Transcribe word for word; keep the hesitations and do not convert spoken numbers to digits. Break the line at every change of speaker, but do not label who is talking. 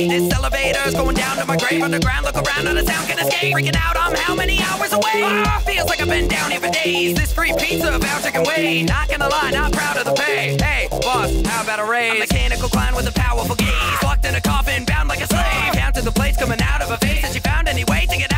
late. This elevator's going down to my grave. Underground, look around, not a sound can escape. Freaking out, I'm how many hours away? Ah, feels like I've been down here for days. This free pizza voucher can wait. Not gonna lie, not proud of the pay. Hey, boss, how about a raise? A mechanical clown with a powerful gaze, locked in a coffin, bound like a slave. Counted the plates coming out of her face, and she found any way to get out.